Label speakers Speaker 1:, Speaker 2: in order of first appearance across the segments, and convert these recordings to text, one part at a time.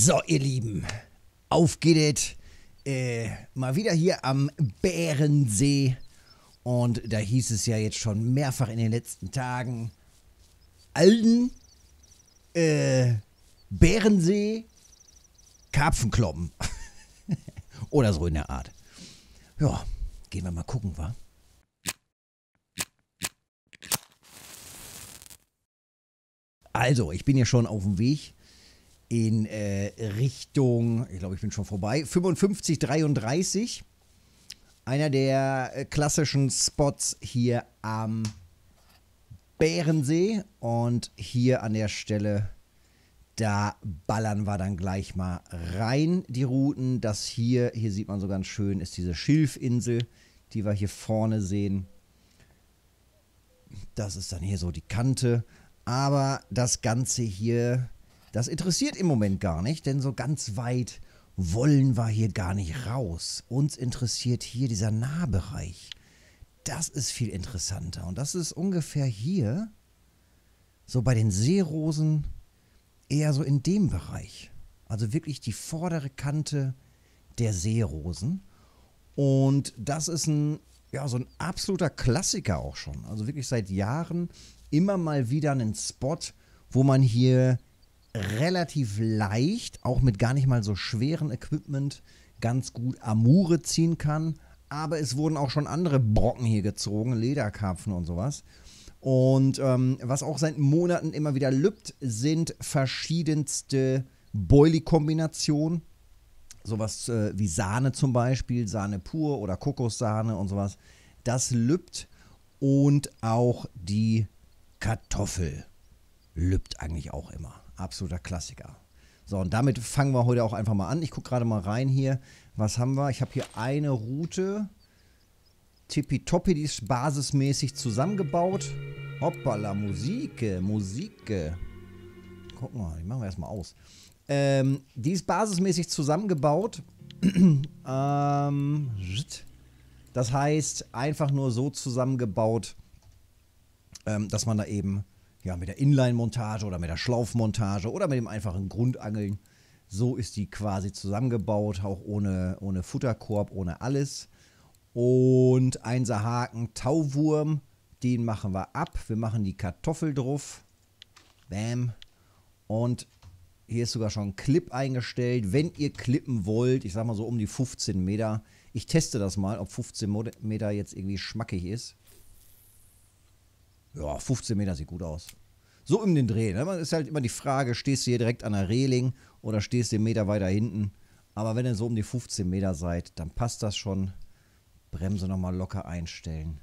Speaker 1: So, ihr Lieben, auf geht es. Mal wieder hier am Bärensee. Und da hieß es ja jetzt schon mehrfach in den letzten Tagen, Alden, Bärensee, Karpfenkloppen. Oder so in der Art. Ja, gehen wir mal gucken, wa? Also, ich bin ja schon auf dem Weg in Richtung, ich glaube, ich bin schon vorbei, 5533. Einer der klassischen Spots hier am Bärensee. Und hier an der Stelle, da ballern wir dann gleich mal rein, die Routen. Das hier sieht man so ganz schön, ist diese Schilfinsel, die wir hier vorne sehen. Das ist dann hier so die Kante. Aber das Ganze hier, das interessiert im Moment gar nicht, denn so ganz weit wollen wir hier gar nicht raus. Uns interessiert hier dieser Nahbereich. Das ist viel interessanter. Und das ist ungefähr hier, so bei den Seerosen, eher so in dem Bereich. Also wirklich die vordere Kante der Seerosen. Und das ist so ein absoluter Klassiker auch schon. Also wirklich seit Jahren immer mal wieder einen Spot, wo man hier relativ leicht, auch mit gar nicht mal so schweren Equipment, ganz gut Amure ziehen kann. Aber es wurden auch schon andere Brocken hier gezogen, Lederkarpfen und sowas. Und was auch seit Monaten immer wieder lübt, sind verschiedenste Boilie-Kombinationen. Sowas wie Sahne zum Beispiel, Sahne pur oder Kokossahne und sowas. Das lübt. Und auch die Kartoffel lübt eigentlich auch immer. Absoluter Klassiker. So, und damit fangen wir heute auch einfach mal an. Ich gucke gerade mal rein hier. Was haben wir? Ich habe hier eine Route. Tippitoppi, die ist basismäßig zusammengebaut. Hoppala, Musik. Guck mal, die machen wir erstmal aus. Die ist basismäßig zusammengebaut. Das heißt, einfach nur so zusammengebaut, dass man da eben mit der Inline-Montage oder mit der Schlaufmontage oder mit dem einfachen Grundangeln, so ist die quasi zusammengebaut, auch ohne Futterkorb, ohne alles. Und einser Haken, Tauwurm, den machen wir ab. Wir machen die Kartoffel drauf. Bam. Und hier ist sogar schon ein Clip eingestellt. Wenn ihr klippen wollt, ich sag mal so um die 15 Meter. Ich teste das mal, ob 15 Meter jetzt irgendwie schmackig ist. Ja, 15 Meter sieht gut aus. So um den Dreh. Ne? Ist halt immer die Frage, stehst du hier direkt an der Reling oder stehst du einen Meter weiter hinten. Aber wenn ihr so um die 15 Meter seid, dann passt das schon. Bremse nochmal locker einstellen.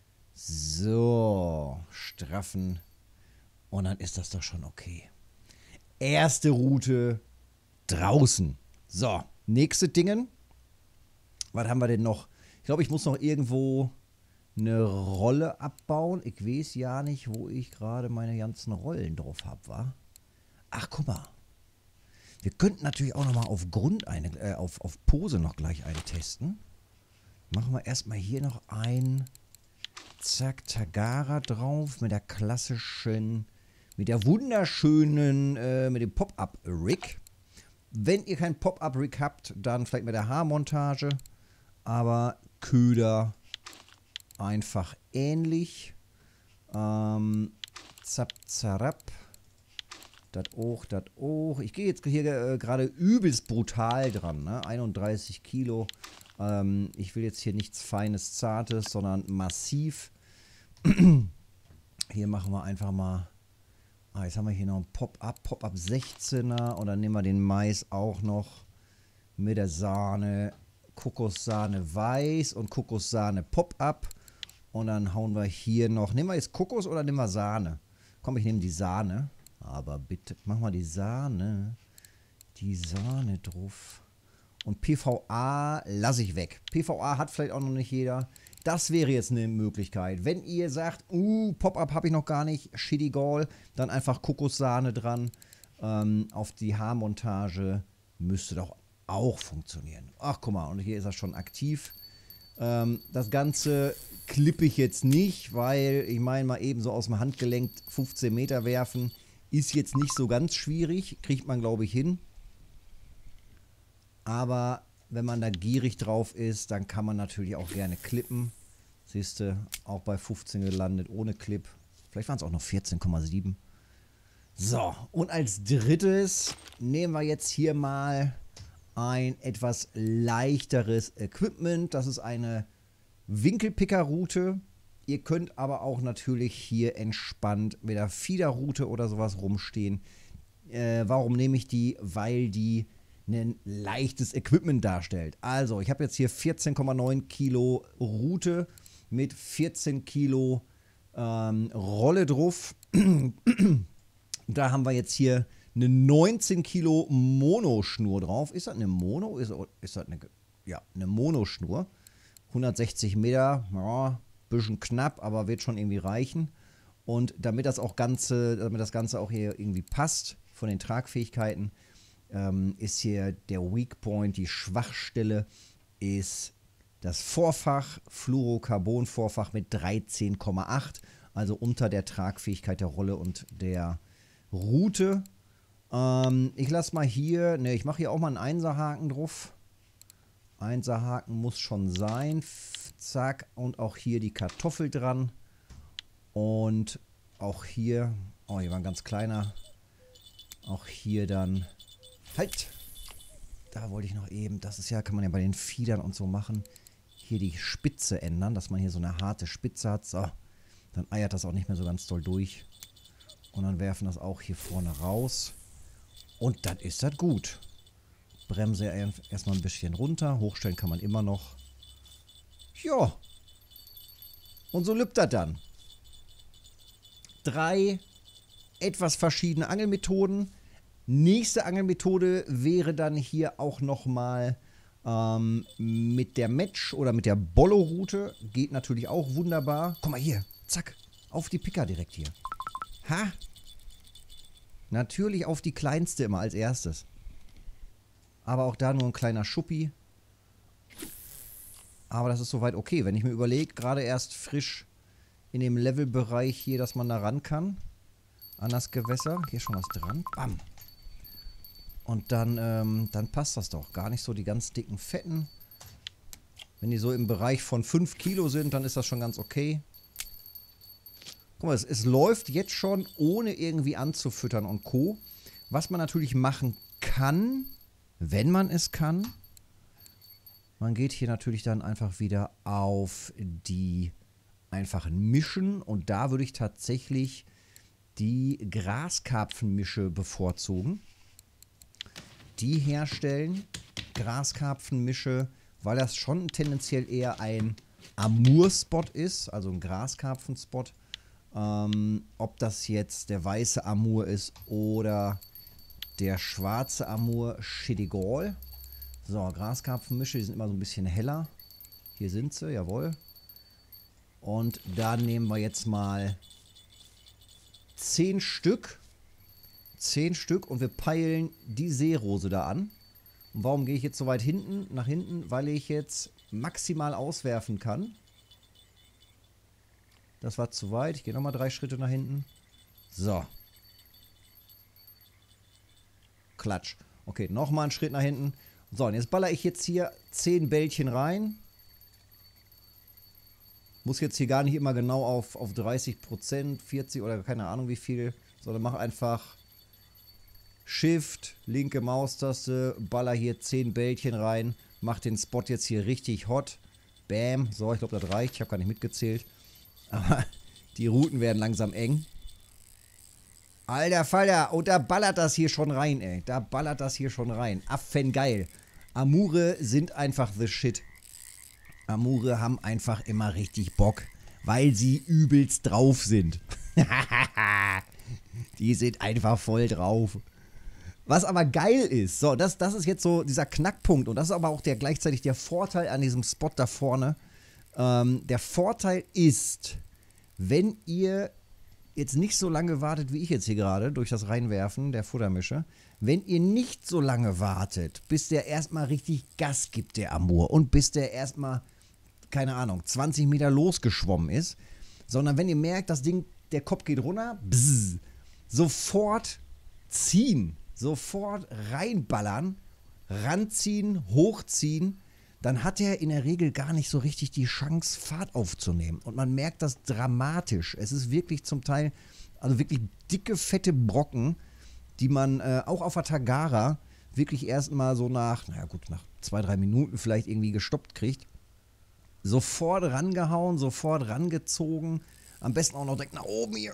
Speaker 1: So, straffen. Und dann ist das doch schon okay. Erste Route draußen. So, nächste Dingen. Was haben wir denn noch? Ich glaube, ich muss noch irgendwo eine Rolle abbauen. Ich weiß ja nicht, wo ich gerade meine ganzen Rollen drauf habe, wa? Ach, guck mal. Wir könnten natürlich auch noch mal auf auf Pose noch gleich eine testen. Machen wir erstmal hier noch ein Zack, Tagara drauf mit der klassischen, mit der wunderschönen, mit dem Pop-Up-Rig. Wenn ihr kein Pop-Up-Rig habt, dann vielleicht mit der Haarmontage, aber Köder einfach ähnlich. Zap, zarab. Das auch. Ich gehe jetzt hier gerade übelst brutal dran, ne? 31 Kilo. Ich will jetzt hier nichts Feines, Zartes, sondern massiv. Hier machen wir einfach mal. Jetzt haben wir hier noch ein Pop-Up 16er. Und dann nehmen wir den Mais auch noch mit der Sahne. Kokossahne weiß und Kokossahne Pop-Up. Und dann hauen wir hier noch. Nehmen wir jetzt Kokos oder nehmen wir Sahne? Komm, ich nehme die Sahne. Aber bitte, mach mal die Sahne. Die Sahne drauf. Und PVA lasse ich weg. PVA hat vielleicht auch noch nicht jeder. Das wäre jetzt eine Möglichkeit. Wenn ihr sagt, Pop-Up habe ich noch gar nicht, Shitty Gall, dann einfach Kokossahne dran. Auf die Haarmontage müsste doch auch funktionieren. Ach, guck mal, und hier ist er schon aktiv. Das Ganze klippe ich jetzt nicht, weil ich meine mal eben so aus dem Handgelenk 15 Meter werfen ist jetzt nicht so ganz schwierig. Kriegt man, glaube ich, hin. Aber wenn man da gierig drauf ist, dann kann man natürlich auch gerne klippen. Siehst du, auch bei 15 gelandet, ohne Clip. Vielleicht waren es auch noch 14,7. So, und als drittes nehmen wir jetzt hier mal ein etwas leichteres Equipment. Das ist eine Winkelpickerroute. Ihr könnt aber auch natürlich hier entspannt mit der Fiederroute oder sowas rumstehen. Warum nehme ich die? Weil die ein leichtes Equipment darstellt. Also, ich habe jetzt hier 14,9 Kilo Route mit 14 Kilo Rolle drauf. Da haben wir jetzt hier eine 19 Kilo Monoschnur drauf. Ist das eine Mono? Ist das eine, ja, eine Monoschnur. 160 Meter, ja, bisschen knapp, aber wird schon irgendwie reichen. Und damit das Ganze auch hier irgendwie passt, von den Tragfähigkeiten, ist hier der Weak Point, die Schwachstelle, ist das Vorfach, Fluorocarbon-Vorfach mit 13,8, also unter der Tragfähigkeit der Rolle und der Route. Ich lasse mal hier, ne, ich mache hier auch mal einen Einserhaken drauf. Einserhaken muss schon sein. Zack, und auch hier die Kartoffel dran. Und auch hier, oh, hier war ein ganz kleiner. Auch hier dann, halt! Da wollte ich noch eben, das ist ja, kann man ja bei den Fiedern und so machen. Hier die Spitze ändern, dass man hier so eine harte Spitze hat. So, dann eiert das auch nicht mehr so ganz doll durch. Und dann werfen das auch hier vorne raus. Und dann ist das gut. Bremse erstmal ein bisschen runter. Hochstellen kann man immer noch. Ja. Und so lübt das dann. 3 etwas verschiedene Angelmethoden. Nächste Angelmethode wäre dann hier auch nochmal mit der Match oder mit der Bollo-Route. Geht natürlich auch wunderbar. Guck mal hier. Zack. Auf die Picker direkt hier. Ha! Natürlich auf die kleinste immer als erstes. Aber auch da nur ein kleiner Schuppi. Aber das ist soweit okay. Wenn ich mir überlege, gerade erst frisch in dem Levelbereich hier, dass man da ran kann. An das Gewässer. Hier ist schon was dran. Bam. Und dann passt das doch. Gar nicht so die ganz dicken Fetten. Wenn die so im Bereich von 5 Kilo sind, dann ist das schon ganz okay. Guck mal, es läuft jetzt schon, ohne irgendwie anzufüttern und Co. Was man natürlich machen kann, wenn man es kann, man geht hier natürlich dann einfach wieder auf die einfachen Mischen. Und da würde ich tatsächlich die Graskarpfenmische bevorzugen. Die herstellen, Graskarpfenmische, weil das schon tendenziell eher ein Amur-Spot ist, also ein Graskarpfen-Spot. Ob das jetzt der weiße Amur ist oder der schwarze Amur, shit egal. So, Graskarpfenmische, die sind immer so ein bisschen heller. Hier sind sie, jawohl. Und da nehmen wir jetzt mal 10 Stück. 10 Stück und wir peilen die Seerose da an. Und warum gehe ich jetzt so weit nach hinten? Weil ich jetzt maximal auswerfen kann. Das war zu weit. Ich gehe nochmal 3 Schritte nach hinten. So. Klatsch. Okay, nochmal einen Schritt nach hinten. So, und jetzt baller ich jetzt hier 10 Bällchen rein. Muss jetzt hier gar nicht immer genau auf 30%, 40 oder keine Ahnung wie viel, sondern mach einfach Shift, linke Maustaste, baller hier 10 Bällchen rein, mach den Spot jetzt hier richtig hot. Bam. So, ich glaube, das reicht. Ich habe gar nicht mitgezählt. Aber die Routen werden langsam eng. Alter Falter, und da ballert das hier schon rein, ey. Da ballert das hier schon rein. Affengeil. Amure sind einfach the shit. Amure haben einfach immer richtig Bock, weil sie übelst drauf sind. Die sind einfach voll drauf. Was aber geil ist, so, das ist jetzt so dieser Knackpunkt und das ist aber auch gleichzeitig der Vorteil an diesem Spot da vorne. Der Vorteil ist, wenn ihr jetzt nicht so lange wartet, wie ich jetzt hier gerade, durch das Reinwerfen der Futtermische, wenn ihr nicht so lange wartet, bis der erstmal richtig Gas gibt, der Amur, und bis der erstmal, keine Ahnung, 20 Meter losgeschwommen ist, sondern wenn ihr merkt, das Ding, der Kopf geht runter, bzz, sofort ziehen, sofort reinballern, ranziehen, hochziehen, dann hat er in der Regel gar nicht so richtig die Chance, Fahrt aufzunehmen. Und man merkt das dramatisch. Es ist wirklich zum Teil, also wirklich dicke, fette Brocken, die man auch auf der Tagara wirklich erstmal so nach 2-3 Minuten vielleicht irgendwie gestoppt kriegt. Sofort rangehauen, sofort rangezogen. Am besten auch noch direkt nach oben hier.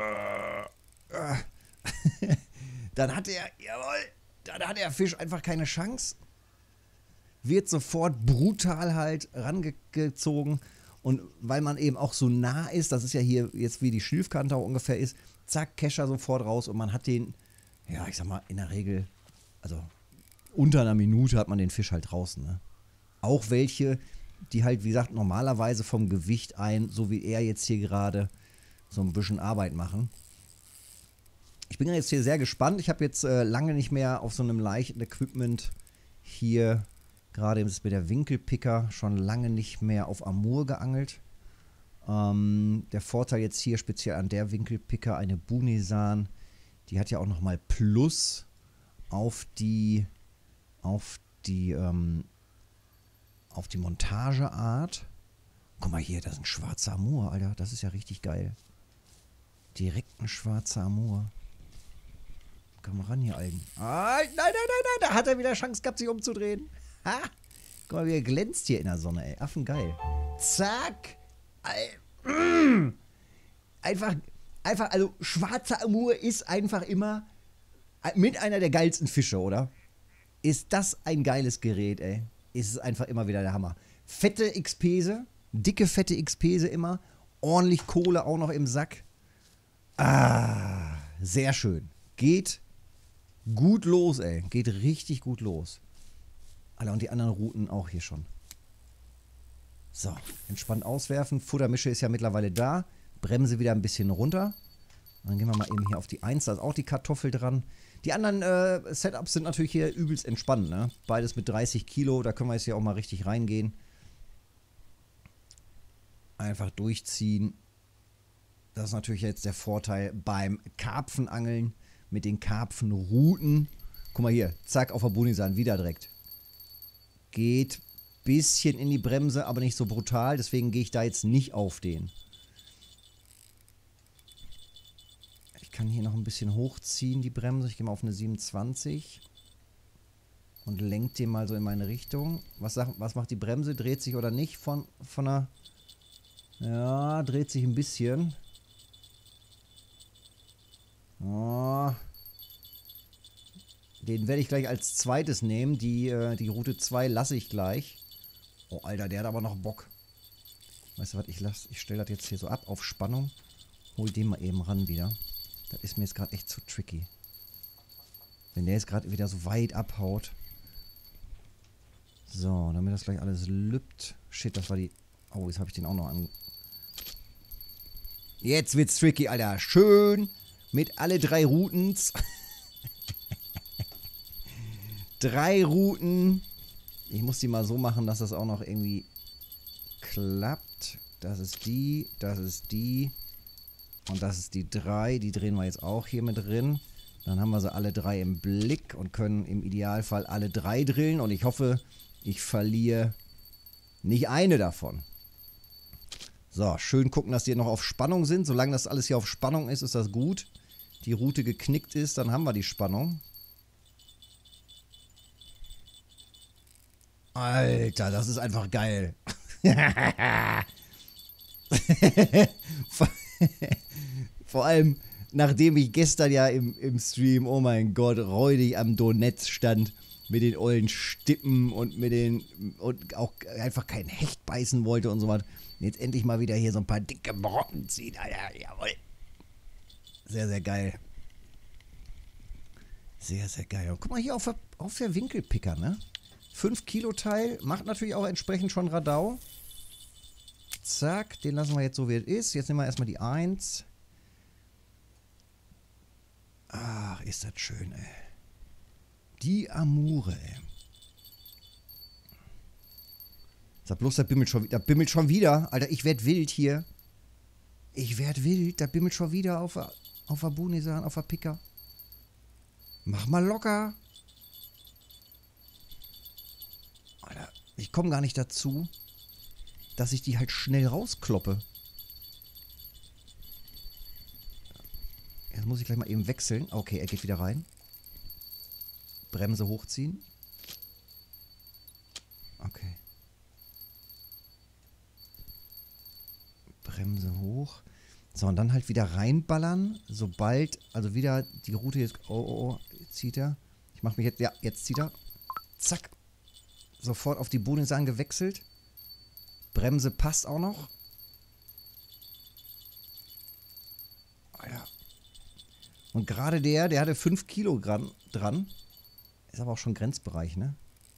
Speaker 1: Dann hat der Fisch einfach keine Chance. Wird sofort brutal halt rangezogen. Und weil man eben auch so nah ist, das ist ja hier jetzt wie die Schilfkante auch ungefähr ist, zack, Kescher sofort raus und man hat den, ja, ich sag mal, in der Regel, also unter einer Minute hat man den Fisch halt draußen. Ne? Auch welche, die halt, wie gesagt, normalerweise vom Gewicht so wie er jetzt hier gerade, so ein bisschen Arbeit machen. Ich bin jetzt hier sehr gespannt. Ich habe jetzt lange nicht mehr auf so einem leichten Equipment hier, gerade mit der Winkelpicker, schon lange nicht mehr auf Amur geangelt. Der Vorteil jetzt hier speziell an der Winkelpicker, eine Bunisan, die hat ja auch nochmal Plus auf die Montageart. Guck mal hier, das ist ein schwarzer Amur, Alter. Das ist ja richtig geil. Direkt ein schwarzer Amur. Komm mal ran hier, Alten. Nein. Da hat er wieder Chance gehabt, sich umzudrehen. Ha! Guck mal, wie er glänzt hier in der Sonne, ey. Affengeil. Zack. Einfach, also schwarzer Amur ist einfach immer mit einer der geilsten Fische, oder? Ist das ein geiles Gerät, ey. Ist es einfach immer wieder der Hammer. Fette Xpese, dicke, fette Xpese immer. Ordentlich Kohle auch noch im Sack. Sehr schön. Geht gut los, ey. Geht richtig gut los. Alter, und die anderen Routen auch hier schon. So, entspannt auswerfen. Futtermische ist ja mittlerweile da. Bremse wieder ein bisschen runter. Und dann gehen wir mal eben hier auf die 1. Da ist auch die Kartoffel dran. Die anderen Setups sind natürlich hier übelst entspannt. Ne? Beides mit 30 Kilo. Da können wir jetzt hier auch mal richtig reingehen. Einfach durchziehen. Das ist natürlich jetzt der Vorteil beim Karpfenangeln mit den Karpfenrouten. Guck mal hier. Zack, auf der Bunisan. Wieder direkt. Geht bisschen in die Bremse, aber nicht so brutal. Deswegen gehe ich da jetzt nicht auf den. Ich kann hier noch ein bisschen hochziehen, die Bremse. Ich gehe mal auf eine 27 und lenke den mal so in meine Richtung. Was macht die Bremse? Dreht sich oder nicht von der... Ja, dreht sich ein bisschen. Oh. Den werde ich gleich als zweites nehmen. Die Route 2 lasse ich gleich. Oh, Alter, der hat aber noch Bock. Weißt du was, ich stelle das jetzt hier so ab auf Spannung. Hol den mal eben ran wieder. Das ist mir jetzt gerade echt zu tricky. Wenn der jetzt gerade wieder so weit abhaut. So, damit das gleich alles lübt. Shit, das war die... Oh, jetzt habe ich den auch noch an... Jetzt wird's tricky, Alter. Schön mit alle 3 Routen. 3 Routen. Ich muss die mal so machen, dass das auch noch irgendwie klappt. Das ist die, das ist die. Und das ist die 3. Die drehen wir jetzt auch hier mit drin. Dann haben wir sie alle 3 im Blick und können im Idealfall alle 3 drillen. Und ich hoffe, ich verliere nicht eine davon. So, schön gucken, dass die noch auf Spannung sind. Solange das alles hier auf Spannung ist, ist das gut. Die Route geknickt ist, dann haben wir die Spannung. Alter, das ist einfach geil. Vor allem, nachdem ich gestern ja im Stream, oh mein Gott, räudig am Donetz stand mit den ollen Stippen und und auch einfach kein Hecht beißen wollte und so was. Jetzt endlich mal wieder hier so ein paar dicke Brocken ziehen, Alter. Jawohl. Sehr, sehr geil. Sehr, sehr geil. Und guck mal hier auf der Winkelpicker, ne? 5 Kilo Teil, macht natürlich auch entsprechend schon Radau. Zack, den lassen wir jetzt so wie es ist. Jetzt nehmen wir erstmal die 1. Ach, ist das schön, ey. Die Amure, ey. Sag bloß, da bimmelt schon wieder. Alter, ich werd wild hier. Ich werd wild. Da bimmelt schon wieder auf der Bunisan, auf der Picker. Mach mal locker. Ich komme gar nicht dazu, dass ich die halt schnell rauskloppe. Jetzt muss ich gleich mal eben wechseln. Okay, er geht wieder rein. Bremse hochziehen. Okay. Bremse hoch. So, und dann halt wieder reinballern. Sobald, also wieder die Route jetzt... Oh, jetzt zieht er. Ich mache mich jetzt... Ja, jetzt zieht er. Zack. Sofort auf die Bodensachen gewechselt. Bremse passt auch noch. Oh ja. Und gerade der hatte 5 Kilogramm dran. Ist aber auch schon Grenzbereich, ne?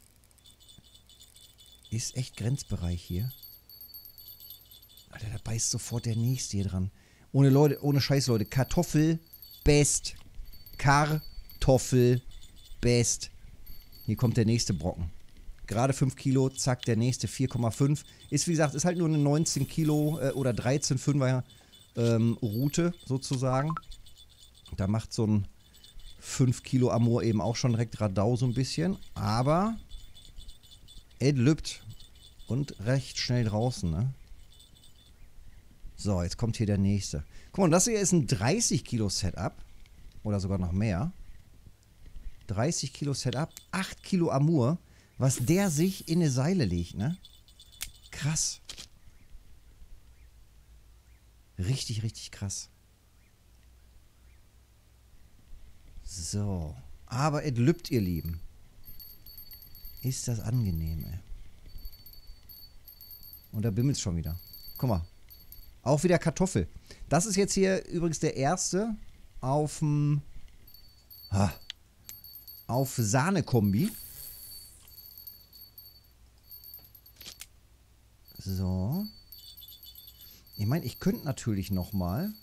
Speaker 1: Ist echt Grenzbereich hier. Alter, da beißt sofort der Nächste hier dran. Ohne Scheiß, Leute. Kartoffel, best. Kartoffel, best. Hier kommt der nächste Brocken. Gerade 5 Kilo, zack, der nächste 4,5. Ist, wie gesagt, ist halt nur eine 19 Kilo oder 13,5er Route sozusagen. Da macht so ein 5 Kilo Amur eben auch schon direkt Radau so ein bisschen. Aber es lübt. Und recht schnell draußen, ne? So, jetzt kommt hier der nächste. Guck mal, das hier ist ein 30 Kilo Setup. Oder sogar noch mehr. 30 Kilo Setup, 8 Kilo Amur. Was der sich in eine Seile legt, ne? Krass. Richtig, richtig krass. So. Aber es lübt, ihr Lieben. Ist das angenehm, ey. Und da bimmelt es schon wieder. Guck mal. Auch wieder Kartoffel. Das ist jetzt hier übrigens der erste auf dem... auf Sahne-Kombi. So. Ich meine, ich könnte natürlich nochmal...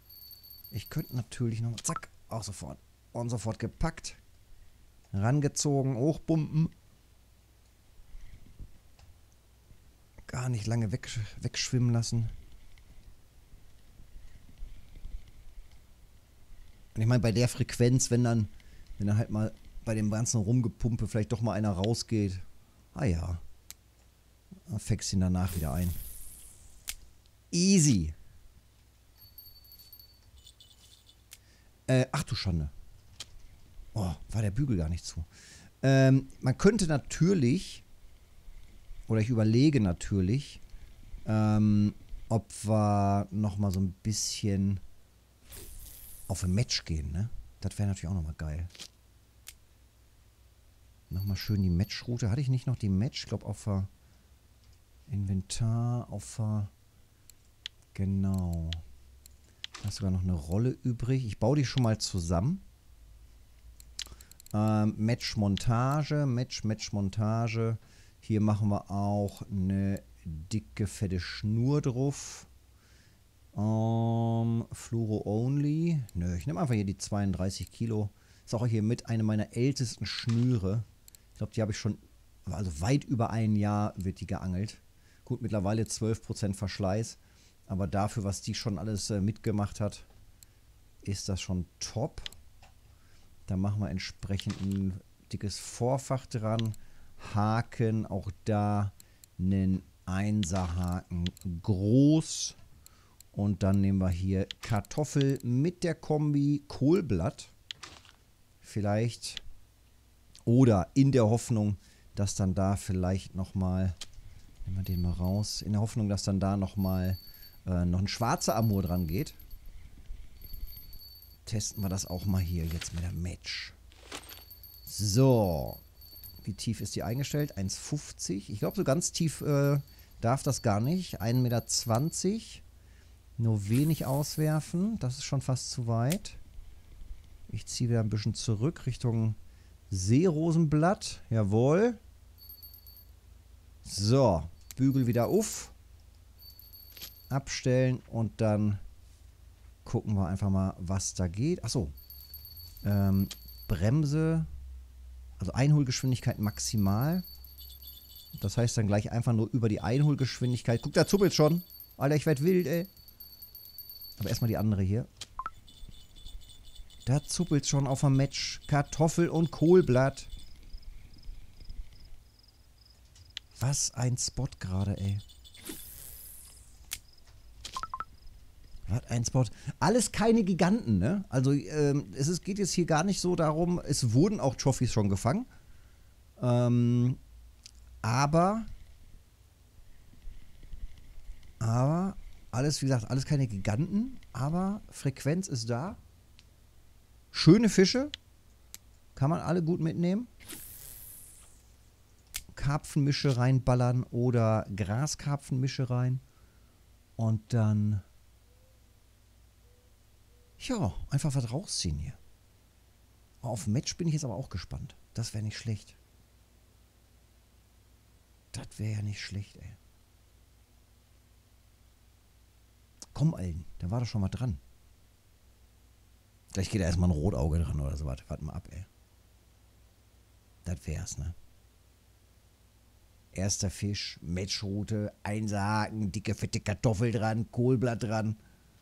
Speaker 1: Zack. Auch sofort. Und sofort gepackt. Rangezogen. Hochbumpen. Gar nicht lange wegschwimmen lassen. Und ich meine, bei der Frequenz, wenn dann halt mal bei dem ganzen Rumgepumpe vielleicht doch mal einer rausgeht. Ah ja. Dann fängst ihn danach wieder ein. Easy. Ach du Schande. Oh, war der Bügel gar nicht zu. Man könnte natürlich, oder ich überlege natürlich, ob wir nochmal so ein bisschen auf ein Match gehen, ne? Das wäre natürlich auch nochmal geil. Nochmal schön die Matchroute. Hatte ich nicht noch die Match? Ich glaube auf der Inventar, auf der... Genau. Da ist sogar noch eine Rolle übrig. Ich baue die schon mal zusammen. Match-Montage. Match-Montage. Hier machen wir auch eine dicke, fette Schnur drauf. Fluoro Only. Nö, ich nehme einfach hier die 32 Kilo. Ist auch hier mit einer meiner ältesten Schnüre. Ich glaube, die habe ich schon, also weit über ein Jahr wird die geangelt. Gut, mittlerweile 12% Verschleiß. Aber dafür, was die schon alles mitgemacht hat, ist das schon top. Da machen wir entsprechend ein dickes Vorfach dran. Haken, auch da einen 1er Haken groß. Und dann nehmen wir hier Kartoffel mit der Kombi Kohlblatt. Vielleicht. Oder in der Hoffnung, dass dann da vielleicht nochmal, nehmen wir den mal raus, in der Hoffnung, dass dann da nochmal noch ein schwarzer Amur dran geht. Testen wir das auch mal hier jetzt mit der Match. So. Wie tief ist die eingestellt? 1,50. Ich glaube, so ganz tief darf das gar nicht. 1,20 Meter. Nur wenig auswerfen. Das ist schon fast zu weit. Ich ziehe wieder ein bisschen zurück Richtung Seerosenblatt. Jawohl. So. Bügel wieder auf. Abstellen und dann gucken wir einfach mal, was da geht. Achso. Bremse. Also Einholgeschwindigkeit maximal. Das heißt dann gleich einfach nur über die Einholgeschwindigkeit. Guck, da zuppelt schon. Alter, ich werd wild, ey. Aber erstmal die andere hier. Da zuppelt schon auf dem Match. Kartoffel und Kohlblatt. Was ein Spot gerade, ey. Was ein Spot. Alles keine Giganten, ne? Also, geht jetzt hier gar nicht so darum, es wurden auch Trophys schon gefangen. Aber, alles, wie gesagt, alles keine Giganten, aber Frequenz ist da. Schöne Fische. Kann man alle gut mitnehmen. Karpfenmische reinballern oder Graskarpfenmische rein. Und dann, ja, einfach was rausziehen hier. Auf Match bin ich jetzt aber auch gespannt. Das wäre nicht schlecht. Das wäre ja nicht schlecht, ey. Komm, Alten, da war doch schon mal dran. Gleich geht da erstmal ein Rotauge dran oder so. Warte mal ab, ey. Das wär's, ne? Erster Fisch, Matchroute, Einsagen, dicke, fette Kartoffel dran, Kohlblatt dran.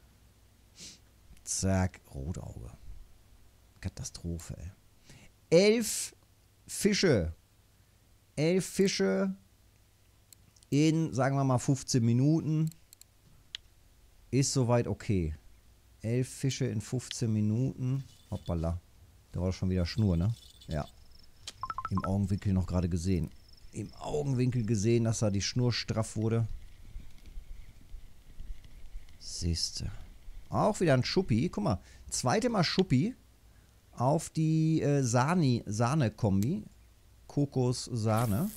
Speaker 1: Zack, Rotauge. Katastrophe, ey. 11 Fische. 11 Fische in, sagen wir mal, 15 Minuten. Ist soweit okay. 11 Fische in 15 Minuten. Hoppala. Da war schon wieder Schnur, ne? Ja. Im Augenwinkel noch gerade gesehen. Im Augenwinkel gesehen, dass da die Schnur straff wurde. Siehste. Auch wieder ein Schuppi. Guck mal. Zweite Mal Schuppi auf die Sahne-Kombi. Kokos-Sahne.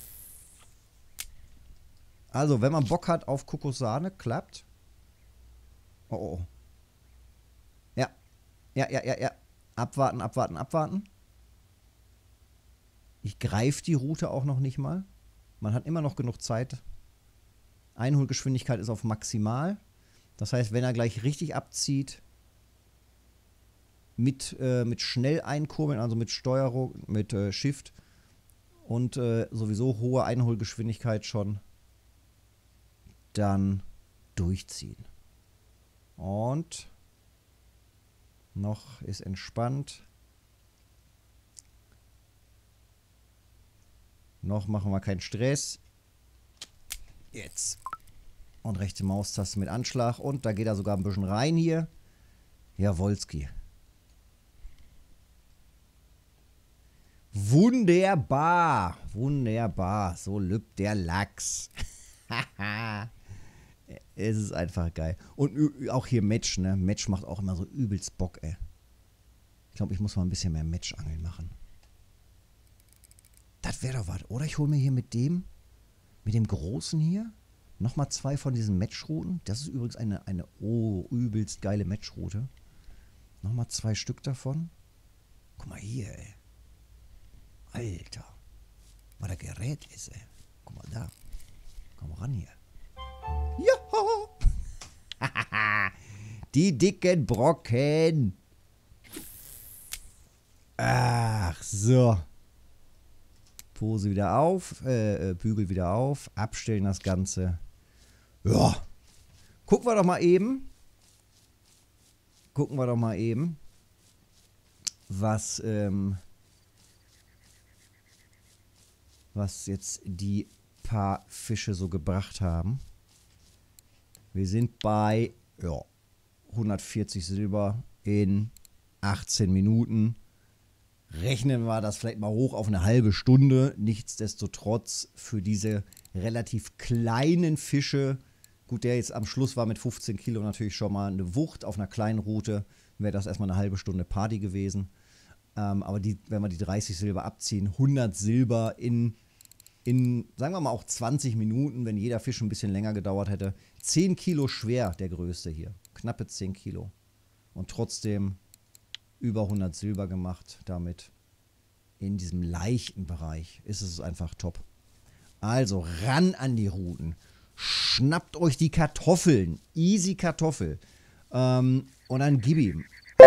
Speaker 1: Also, wenn man Bock hat auf Kokos-Sahne, klappt. Oh, oh. Ja. Ja. Abwarten, abwarten, abwarten. Ich greife die Route auch noch nicht mal. Man hat immer noch genug Zeit. Einholgeschwindigkeit ist auf maximal. Das heißt, wenn er gleich richtig abzieht, mit schnell einkurbeln, also mit Steuerung, mit Shift und sowieso hohe Einholgeschwindigkeit schon, dann durchziehen. Und noch ist entspannt. Noch machen wir keinen Stress. Jetzt. Und rechte Maustaste mit Anschlag. Und da geht er sogar ein bisschen rein hier. Jawolski. Wunderbar. Wunderbar. So lübt der Lachs. Es ist einfach geil. Und auch hier Match, ne? Match macht auch immer so übelst Bock, ey. Ich glaube, ich muss mal ein bisschen mehr Match-Angeln machen. Das wäre doch was. Oder ich hole mir hier mit dem großen hier nochmal 2 von diesen Matchrouten. Das ist übrigens eine übelst geile Matchroute. Nochmal 2 Stück davon. Guck mal hier, ey. Alter. Was das Gerät ist, ey. Guck mal da. Komm ran hier. Ja! Die dicken Brocken. Ach so. Pose wieder auf, Bügel wieder auf, abstellen das Ganze. Ja. Gucken wir doch mal eben. Was jetzt die paar Fische so gebracht haben. Wir sind bei 140 Silber in 18 Minuten. Rechnen wir das vielleicht mal hoch auf eine halbe Stunde. Nichtsdestotrotz für diese relativ kleinen Fische, gut, der jetzt am Schluss war mit 15 Kilo natürlich schon mal eine Wucht. Auf einer kleinen Route wäre das erstmal eine halbe Stunde Party gewesen. Aber wenn wir die 30 Silber abziehen, 100 Silber in, sagen wir mal auch 20 Minuten, wenn jeder Fisch ein bisschen länger gedauert hätte. 10 Kilo schwer, der größte hier. Knappe 10 Kilo. Und trotzdem über 100 Silber gemacht damit. In diesem leichten Bereich ist es einfach top. Also ran an die Ruten. Schnappt euch die Kartoffeln. Easy Kartoffel. Und dann gib ihm.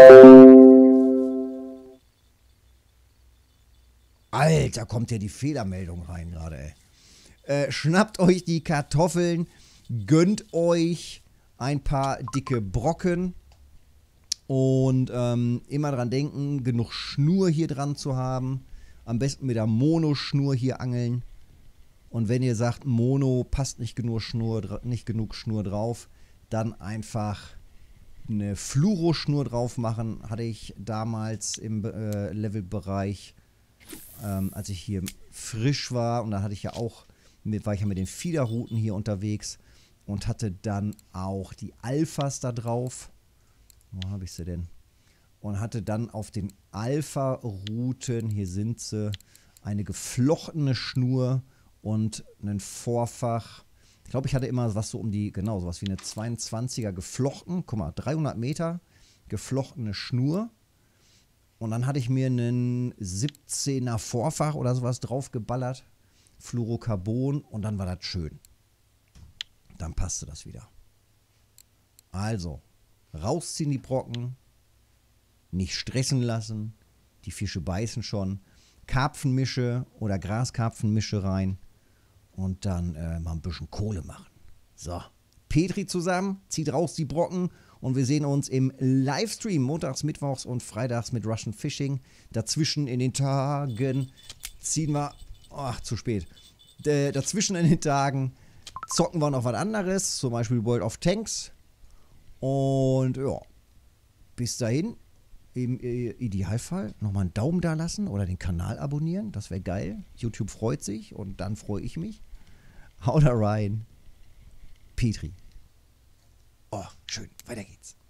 Speaker 1: Alter, kommt ja die Fehlermeldung rein gerade, ey. Schnappt euch die Kartoffeln. Gönnt euch ein paar dicke Brocken. Und immer dran denken, genug Schnur hier dran zu haben. Am besten mit der Monoschnur hier angeln. Und wenn ihr sagt, Mono passt nicht genug Schnur drauf, dann einfach eine Fluoro-Schnur drauf machen. Hatte ich damals im Levelbereich, als ich hier frisch war. Und da hatte ich ja auch, war ich ja mit den Fiederrouten hier unterwegs und hatte dann auch die Alphas da drauf. Wo habe ich sie denn? Und hatte dann auf den Alpha-Routen, hier sind sie, eine geflochtene Schnur und einen Vorfach. Ich glaube, ich hatte immer was so um die, genau, sowas wie eine 22er geflochten. Guck mal, 300 Meter geflochtene Schnur. Und dann hatte ich mir einen 17er Vorfach oder sowas draufgeballert. Fluorocarbon und dann war das schön. Dann passte das wieder. Also, rausziehen die Brocken. Nicht stressen lassen. Die Fische beißen schon. Karpfenmische oder Graskarpfenmische rein. Und dann mal ein bisschen Kohle machen. So, Petri zusammen, zieht raus die Brocken und wir sehen uns im Livestream montags, mittwochs und freitags mit Russian Fishing. Dazwischen in den Tagen ziehen wir, ach, zu spät. Dazwischen in den Tagen zocken wir noch was anderes, zum Beispiel World of Tanks. Und ja, bis dahin, im Idealfall nochmal einen Daumen da lassen oder den Kanal abonnieren. Das wäre geil. YouTube freut sich und dann freue ich mich. Haut da rein. Petri. Oh, schön. Weiter geht's.